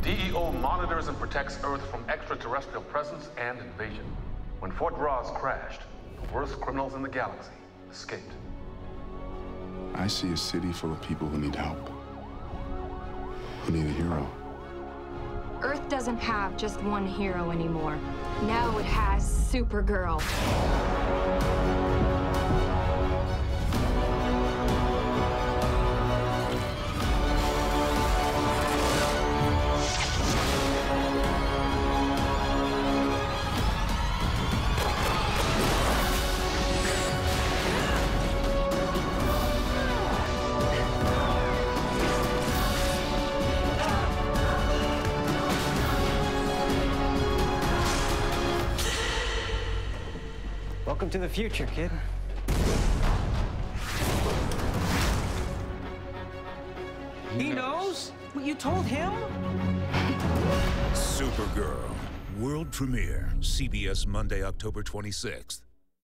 DEO monitors and protects Earth from extraterrestrial presence and invasion. When Fort Ross crashed, the worst criminals in the galaxy escaped. I see a city full of people who need help, who need a hero. Earth doesn't have just one hero anymore. Now it has Supergirl. Welcome to the future, kid. He knows? What you told him? Supergirl. World premiere. CBS Monday, October 26th.